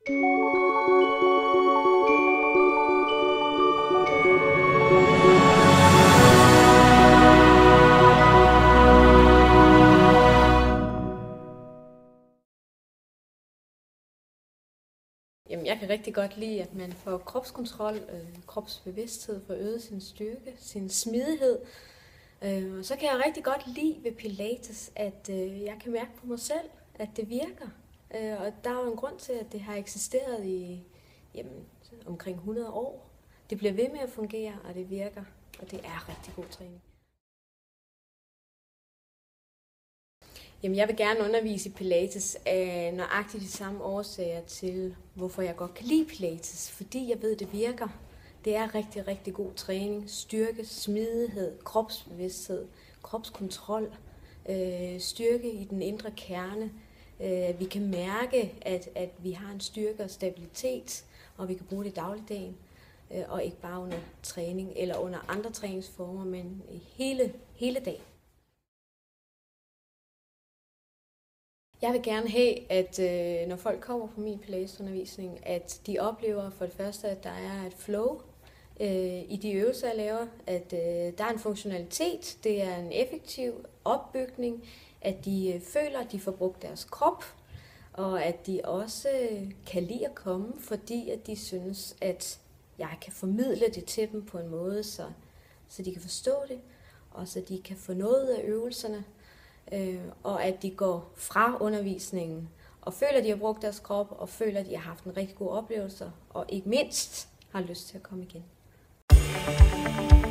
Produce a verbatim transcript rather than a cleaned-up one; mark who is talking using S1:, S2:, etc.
S1: Jamen, jeg kan rigtig godt lide, at man får kropskontrol, øh, kropsbevidsthed, får øget sin styrke, sin smidighed. Øh, og så kan jeg rigtig godt lide ved Pilates, at øh, jeg kan mærke på mig selv, at det virker. Øh, og der er jo en grund til, at det har eksisteret i jamen, omkring hundrede år. Det bliver ved med at fungere, og det virker, og det er rigtig god træning. Jamen, jeg vil gerne undervise i Pilates af nøjagtigt de samme årsager til, hvorfor jeg godt kan lide Pilates. Fordi jeg ved, det virker. Det er rigtig, rigtig god træning. Styrke, smidighed, kropsbevidsthed, kropskontrol, øh, styrke i den indre kerne. Øh, vi kan mærke, at, at vi har en styrke og stabilitet, og vi kan bruge det i dagligdagen. Øh, og ikke bare under træning eller under andre træningsformer, men hele, hele dagen. Jeg vil gerne have, at øh, når folk kommer på min Pilates-undervisning, at de oplever for det første, at der er et flow øh, i de øvelser, jeg laver, at øh, der er en funktionalitet, det er en effektiv opbygning, at de øh, føler, at de får brugt deres krop, og at de også øh, kan lide at komme, fordi at de synes, at jeg kan formidle det til dem på en måde, så, så de kan forstå det, og så de kan få noget af øvelserne. Øh, og at de går fra undervisningen og føler, at de har brugt deres krop, og føler, at de har haft en rigtig god oplevelse, og ikke mindst har lyst til at komme igen.